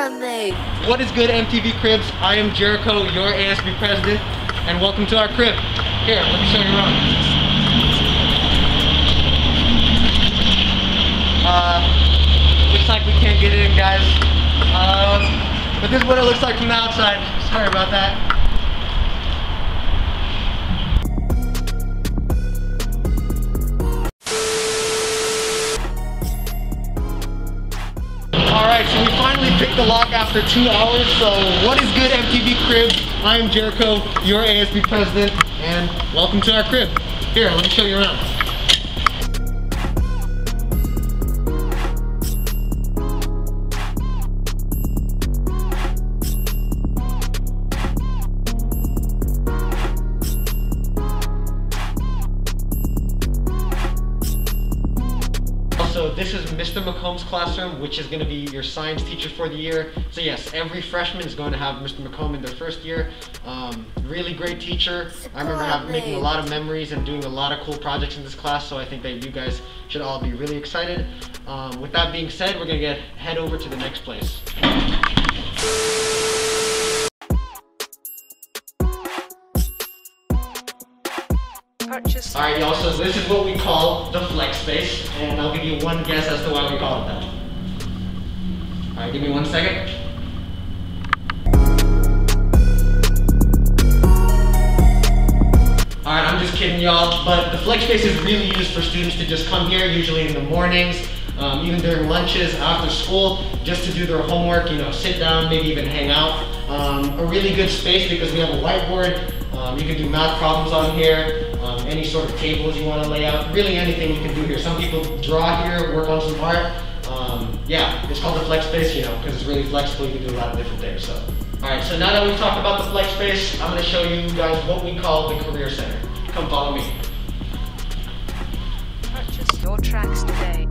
mate. What is good, MTV Cribs? I am Jericho, your ASB president, and welcome to our crib. Here, let me show you around. Looks like we can't get in, guys. But this is what it looks like from the outside. Sorry about that. Alright, so we finally picked the lock after 2 hours. So what is good, MTV Cribs? I am Jericho, your ASB president, and welcome to our crib. Here, let me show you around. So this is Mr. McComb's classroom, which is going to be your science teacher for the year. So yes, every freshman is going to have Mr. McComb in their first year. Really great teacher. I remember making a lot of memories and doing a lot of cool projects in this class, so I think that you guys should all be really excited. With that being said, we're going to head over to the next place. Alright y'all, so this is what we call the flex space, and I'll give you one guess as to why we call it that. Alright, give me 1 second. Alright, I'm just kidding y'all, but the flex space is really used for students to just come here, usually in the mornings, even during lunches, after school, just to do their homework, you know, sit down, maybe even hang out. A really good space because we have a whiteboard. You can do math problems on here. Any sort of tables you want to lay out, really anything you can do here. Some people draw here, work on some art. Yeah, it's called the flex space, you know, because it's really flexible. You can do a lot of different things. So, all right. So now that we've talked about the flex space, I'm going to show you guys what we call the career center. Come follow me. Purchase your tracks today.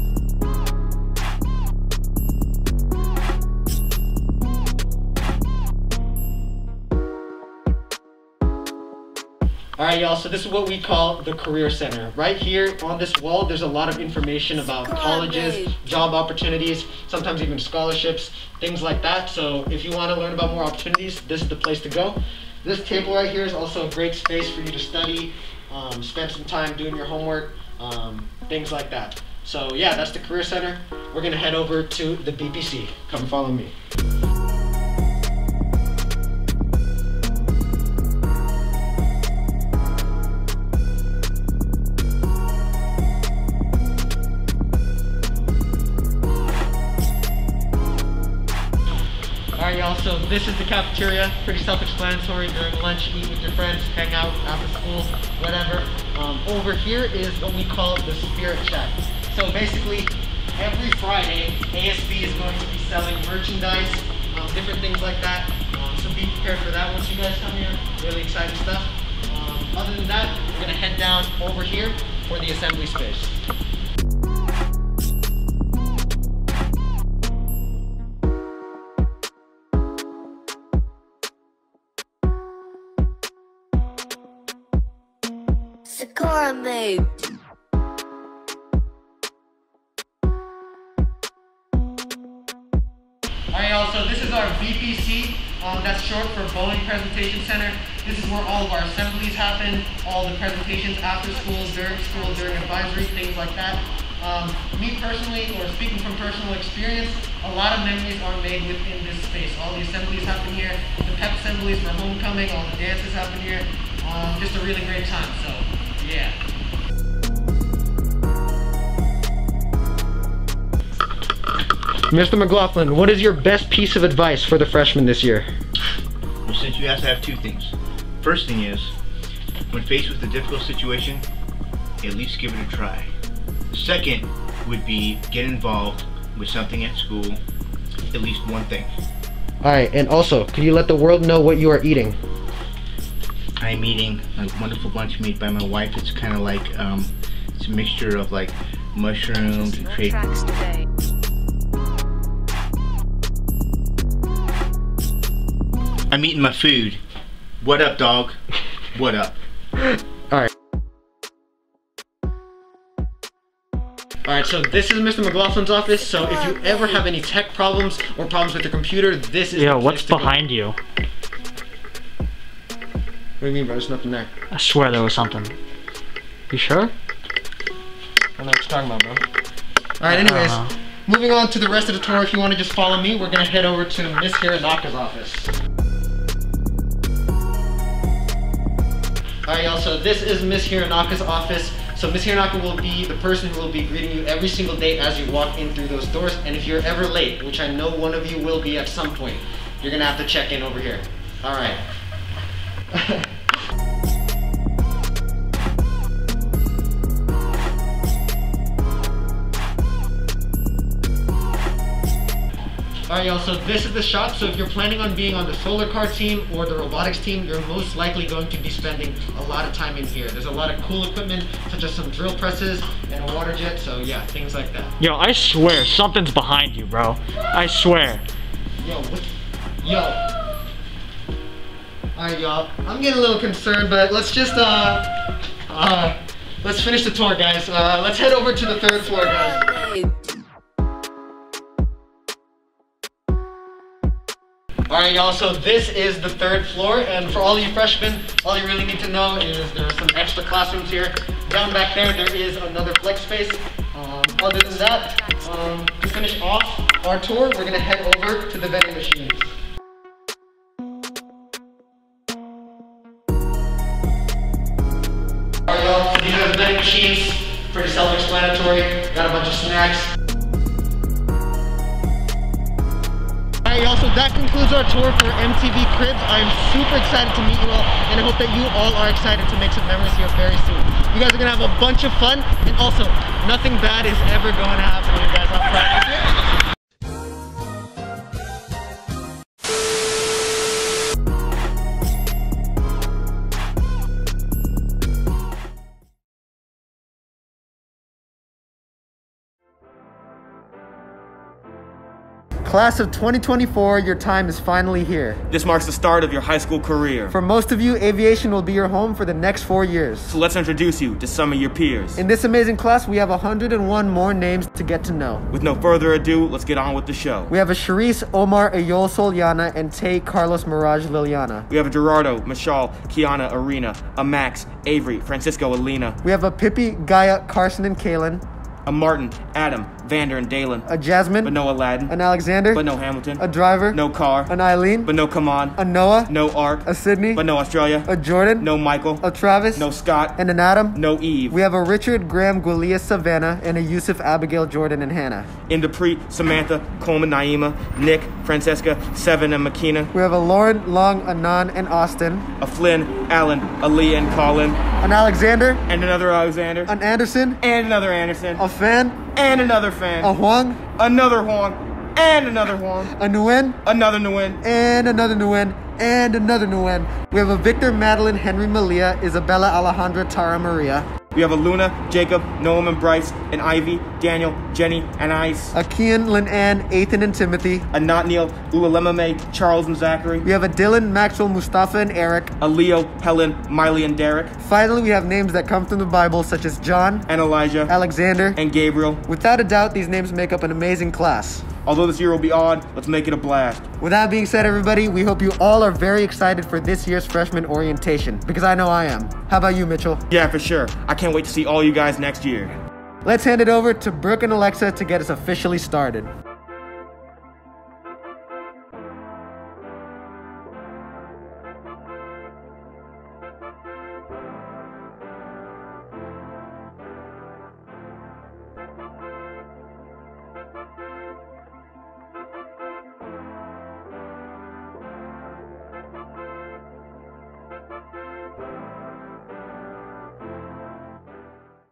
Alright y'all, so this is what we call the Career Center. Right here on this wall, there's a lot of information about colleges, job opportunities, sometimes even scholarships, things like that. So if you want to learn about more opportunities, this is the place to go. This table right here is also a great space for you to study, spend some time doing your homework, things like that. So yeah, that's the Career Center. We're going to head over to the BPC. Come follow me. Alright y'all, so this is the cafeteria, pretty self-explanatory. During lunch, eat with your friends, hang out after school, whatever. Over here is what we call the Spirit Shack. So basically, every Friday, ASB is going to be selling merchandise, different things like that. So be prepared for that once you guys come here. Really exciting stuff. Other than that, we're going to head down over here for the assembly space. Mate. Alright y'all, so this is our BPC, that's short for Bowling Presentation Center. This is where all of our assemblies happen, all the presentations after school, during advisory, things like that. Me personally, or speaking from personal experience, a lot of memories are made within this space. All the assemblies happen here, the pep assemblies for homecoming, all the dances happen here. Just a really great time, so yeah. Mr. McLaughlin, what is your best piece of advice for the freshmen this year? Well, since you asked, I have two things. First thing is, when faced with a difficult situation, at least give it a try. Second would be get involved with something at school, at least one thing. Alright, and also, can you let the world know what you are eating? I'm eating a wonderful lunch made by my wife. It's kind of like, it's a mixture of like mushrooms and Tracks today. I'm eating my food. What up, dog? What up? Alright. Alright, so this is Mr. McLaughlin's office, so if you ever have any tech problems or problems with your computer, this is the place what's to go. behind you? What do you mean, bro? There's nothing there. I swear there was something. You sure? I don't know what you're talking about, bro. Alright, anyways, moving on to the rest of the tour, if you want to just follow me, we're going to head over to Miss Hiranaka's office. Alright, y'all, so this is Miss Hiranaka's office. So Miss Hiranaka will be the person who will be greeting you every single day as you walk in through those doors. And if you're ever late, which I know one of you will be at some point, you're gonna have to check in over here. All right. Alright, y'all, so this is the shop. So if you're planning on being on the solar car team or the robotics team, you're most likely going to be spending a lot of time in here. There's a lot of cool equipment, such as some drill presses and a water jet, so yeah, things like that. Yo, I swear, something's behind you, bro. I swear. Yo, what? Yo. Alright, y'all, I'm getting a little concerned, but let's just, let's finish the tour, guys. Let's head over to the third floor, guys. Alright, y'all, so this is the third floor, and for all you freshmen, all you really need to know is there are some extra classrooms here. Down back there is another flex space. Other than that, to finish off our tour, we're going to head over to the vending machines. Alright, y'all, so these are the vending machines. Pretty self-explanatory. Got a bunch of snacks. Alright, y'all, so that concludes our tour for MTV Cribs. I'm super excited to meet you all, and I hope that you all are excited to make some memories here very soon. You guys are going to have a bunch of fun, and also, nothing bad is ever going to happen to you guys on Friday. Class of 2024, your time is finally here. This marks the start of your high school career. For most of you, aviation will be your home for the next 4 years. So let's introduce you to some of your peers. In this amazing class, we have 101 more names to get to know. With no further ado, let's get on with the show. We have a Charisse, Omar, Ayol Soliana, and Tay, Carlos, Mirage, Liliana. We have a Gerardo, Michal, Kiana, Arena, a Max, Avery, Francisco, Alina. We have a Pippi, Gaia, Carson, and Kaylin. A Martin, Adam, Vander, and Dalen. A Jasmine. But no Aladdin. An Alexander. But no Hamilton. A Driver. No Car. An Eileen. But no Come On. A Noah. No Ark. A Sydney. But no Australia. A Jordan. No Michael. A Travis. No Scott. And an Adam. No Eve. We have a Richard, Graham, Gulia, Savannah, and a Yusuf, Abigail, Jordan, and Hannah. In Dupree, Samantha, Coleman, Naima, Nick, Francesca, Seven, and McKenna. We have a Lauren, Long, Anan, and Austin. A Flynn, Alan, Aaliyah, and Colin. An Alexander. And another Alexander. An Anderson. And another Anderson. A Fan. And another fan. A Huang. Another Huang. And another Huang. A Nguyen. Another Nguyen. And another Nguyen. And another Nguyen. We have a Victor, Madeline, Henry, Malia, Isabella, Alejandra, Tara, Maria. We have a Luna, Jacob, Noam, and Bryce, and Ivy, Daniel, Jenny, and Ice. A Kian, Lynn, Ann, Ethan, and Timothy. A Notneil, Ulalemame, Charles, and Zachary. We have a Dylan, Maxwell, Mustafa, and Eric. A Leo, Helen, Miley, and Derek. Finally, we have names that come from the Bible, such as John, And Elijah. Alexander, And Gabriel. Without a doubt, these names make up an amazing class. Although this year will be odd, let's make it a blast. With that being said, everybody, we hope you all are very excited for this year's freshman orientation, because I know I am. How about you, Mitchell? Yeah, for sure. I can't wait to see all you guys next year. Let's hand it over to Brooke and Alexa to get us officially started.